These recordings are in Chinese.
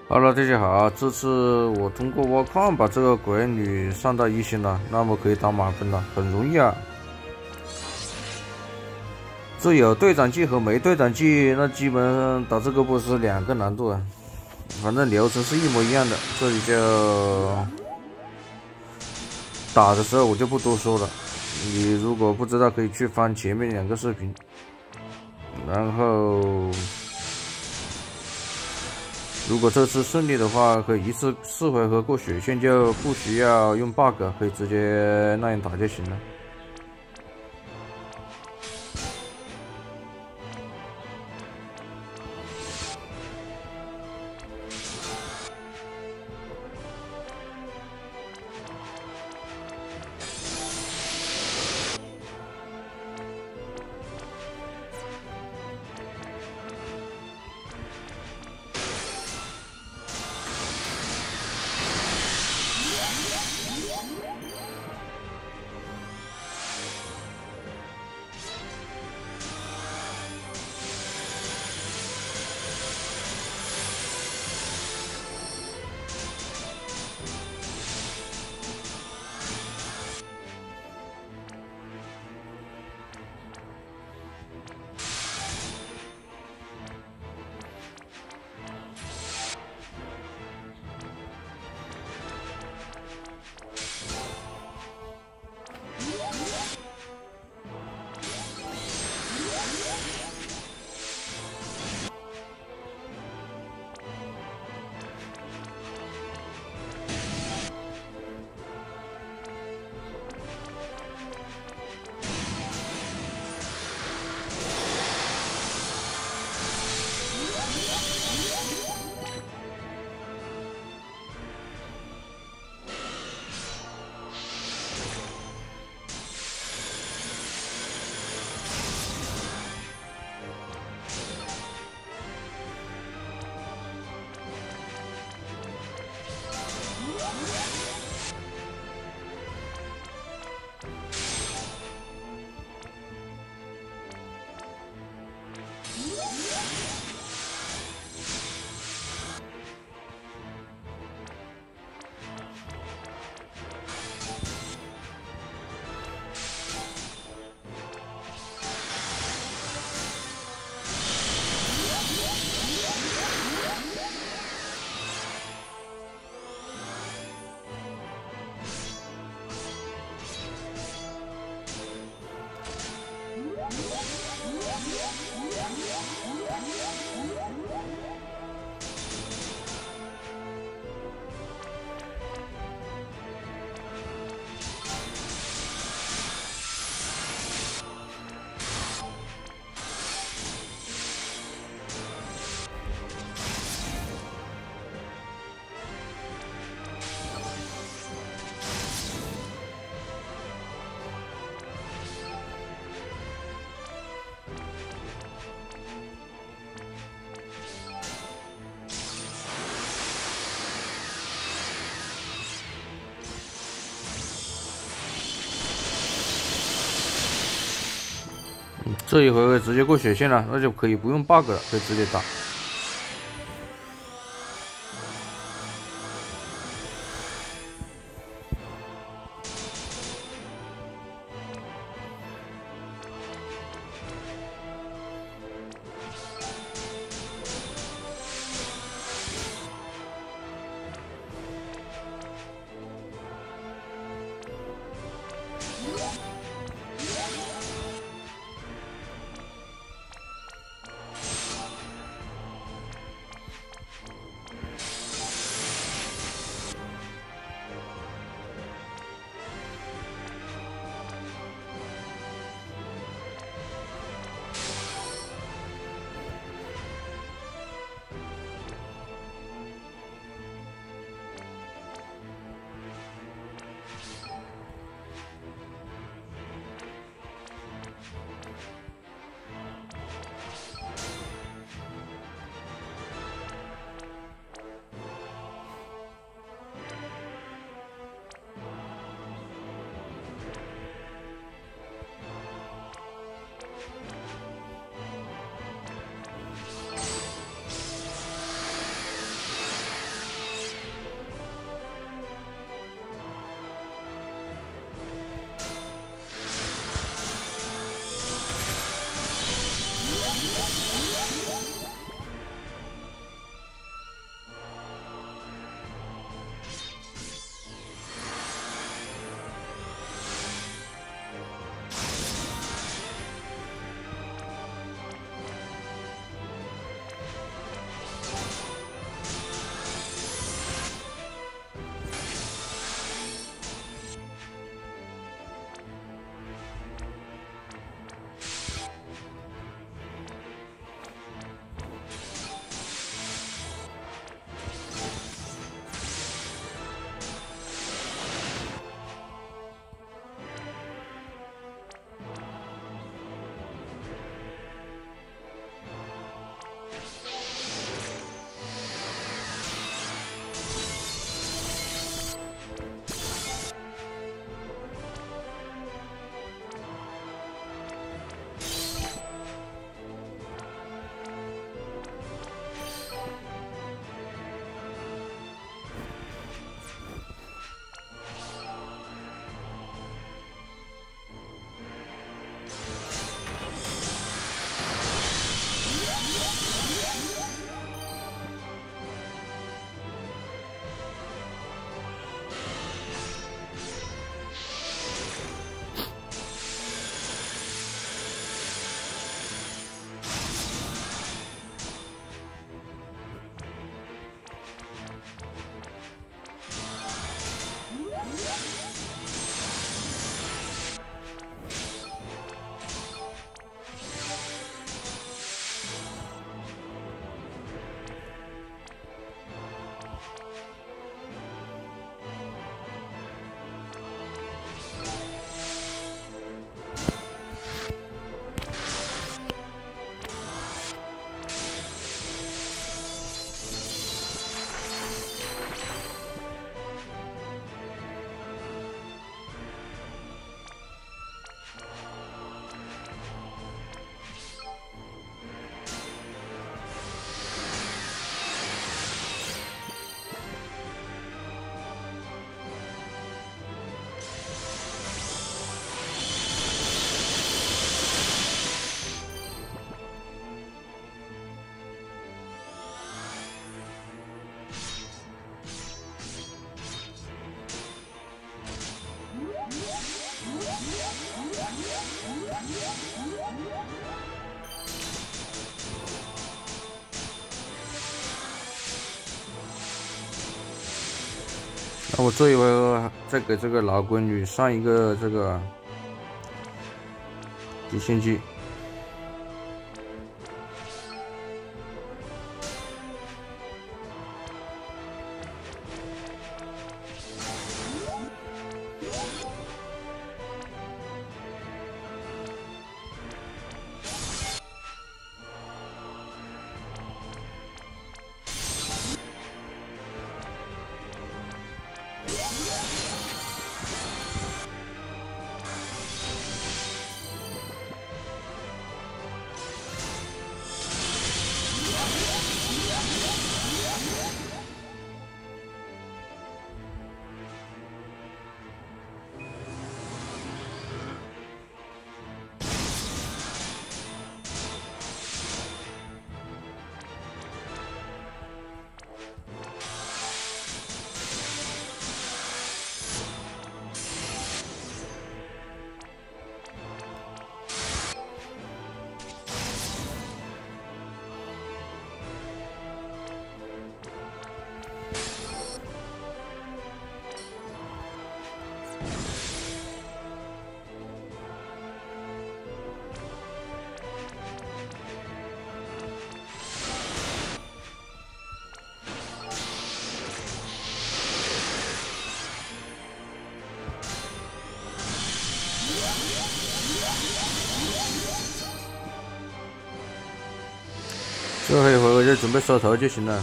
Hello，大家好，这次我通过挖矿把这个鬼女上到1星了，那么可以打满分了，很容易啊。这有队长技和没队长技，那基本上打这个BOSS2个难度啊，反正流程是一模一样的。这里就打的时候我就不多说了，你如果不知道可以去翻前面2个视频，然后。如果这次顺利的话，可以一次4回合过血线，就不需要用 bug， 可以直接那样打就行了。这一回合直接过血线了，那就可以不用 bug 了，可以直接打。 那我这一回合再给这个老闺女上一个这个极限技。最后一回合就准备收头就行了。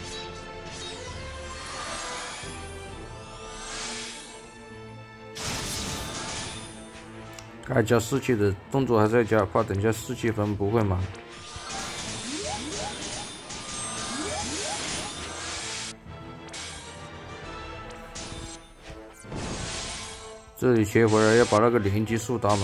该加士气的动作还是要加，怕等下士气分不会满。这里切回来要把那个连击数打满。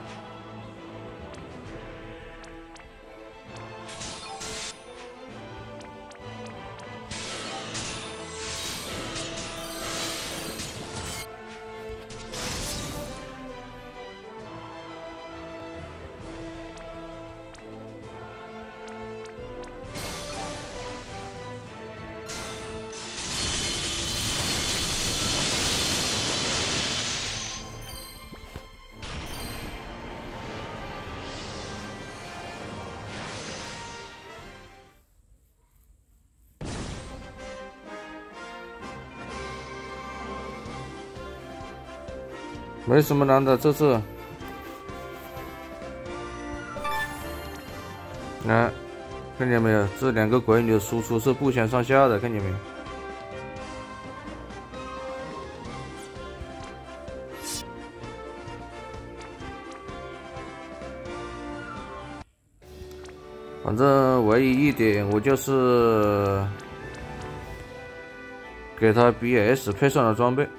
没什么难的，这次，看见没有？这两个鬼女的输出是不相上下的，看见没有？反正唯一一点，我就是给他 BS 配上了装备，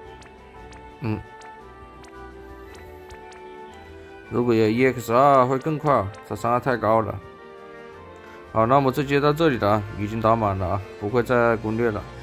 如果有 EX2 会更快，它伤害太高了。好，那么这节到这里了，已经打满了啊，不会再攻略了。